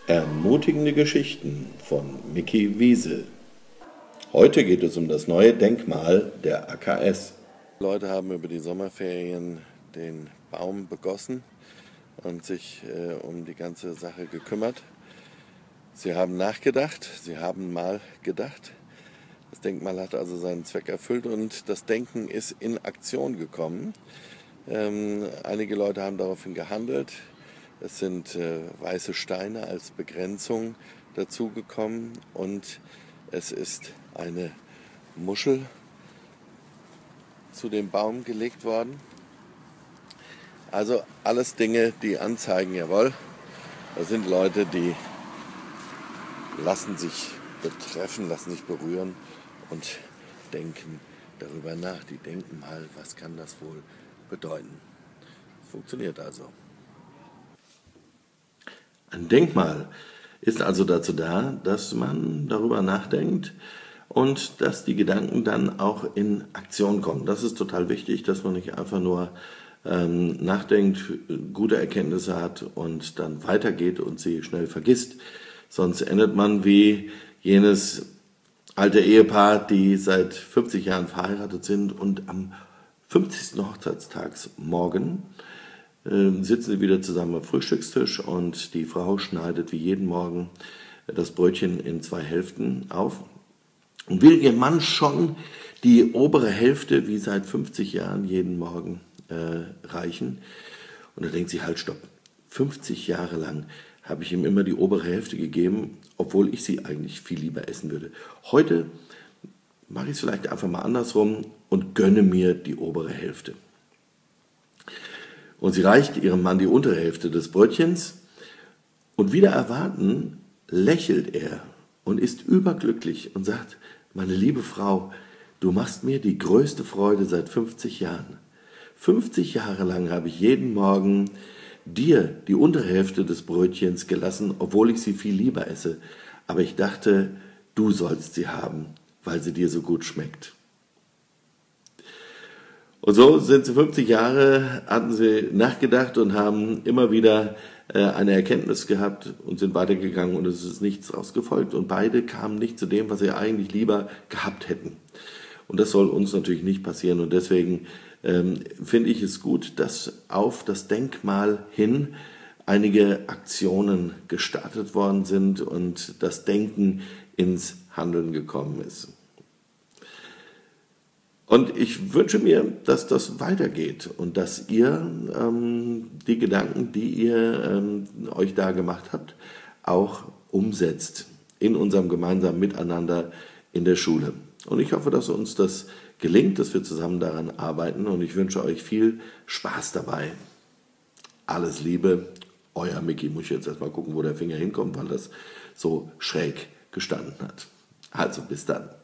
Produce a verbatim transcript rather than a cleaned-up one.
Ermutigende Geschichten von Micky Wiesel. Heute geht es um das neue Denkmal der A K S. Die Leute haben über die Sommerferien den Baum begossen und sich äh, um die ganze Sache gekümmert. Sie haben nachgedacht, sie haben mal gedacht. Das Denkmal hat also seinen Zweck erfüllt und das Denken ist in Aktion gekommen. Ähm, einige Leute haben daraufhin gehandelt. Es sind äh, weiße Steine als Begrenzung dazugekommen und es ist eine Muschel zu dem Baum gelegt worden. Also alles Dinge, die anzeigen, jawohl, da sind Leute, die lassen sich betreffen, lassen sich berühren und denken darüber nach. Die denken mal, was kann das wohl bedeuten. Funktioniert also. Ein Denkmal ist also dazu da, dass man darüber nachdenkt und dass die Gedanken dann auch in Aktion kommen. Das ist total wichtig, dass man nicht einfach nur ähm, nachdenkt, gute Erkenntnisse hat und dann weitergeht und sie schnell vergisst. Sonst endet man wie jenes alte Ehepaar, die seit fünfzig Jahren verheiratet sind und am fünfzigsten Hochzeitstagsmorgen äh, sitzen sie wieder zusammen am Frühstückstisch und die Frau schneidet wie jeden Morgen das Brötchen in zwei Hälften auf und will ihr Mann schon die obere Hälfte wie seit fünfzig Jahren jeden Morgen äh, reichen. Und da denkt sie, halt, stopp, fünfzig Jahre lang habe ich ihm immer die obere Hälfte gegeben, obwohl ich sie eigentlich viel lieber essen würde. Heute mache ich es vielleicht einfach mal andersrum und gönne mir die obere Hälfte. Und sie reicht ihrem Mann die untere Hälfte des Brötchens und wider Erwarten lächelt er und ist überglücklich und sagt, meine liebe Frau, du machst mir die größte Freude seit fünfzig Jahren. fünfzig Jahre lang habe ich jeden Morgen dir die untere Hälfte des Brötchens gelassen, obwohl ich sie viel lieber esse. Aber ich dachte, du sollst sie haben, weil sie dir so gut schmeckt. Und so sind sie fünfzig Jahre, hatten sie nachgedacht und haben immer wieder äh, eine Erkenntnis gehabt und sind weitergegangen und es ist nichts daraus gefolgt. Und beide kamen nicht zu dem, was sie eigentlich lieber gehabt hätten. Und das soll uns natürlich nicht passieren und deswegen ähm, finde ich es gut, dass auf das Denkmal hin einige Aktionen gestartet worden sind und das Denken ins Handeln gekommen ist. Und ich wünsche mir, dass das weitergeht und dass ihr ähm, die Gedanken, die ihr ähm, euch da gemacht habt, auch umsetzt in unserem gemeinsamen Miteinander in der Schule. Und ich hoffe, dass uns das gelingt, dass wir zusammen daran arbeiten und ich wünsche euch viel Spaß dabei. Alles Liebe, euer Micky. Muss ich jetzt erstmal gucken, wo der Finger hinkommt, weil das so schräg gestanden hat. Also bis dann.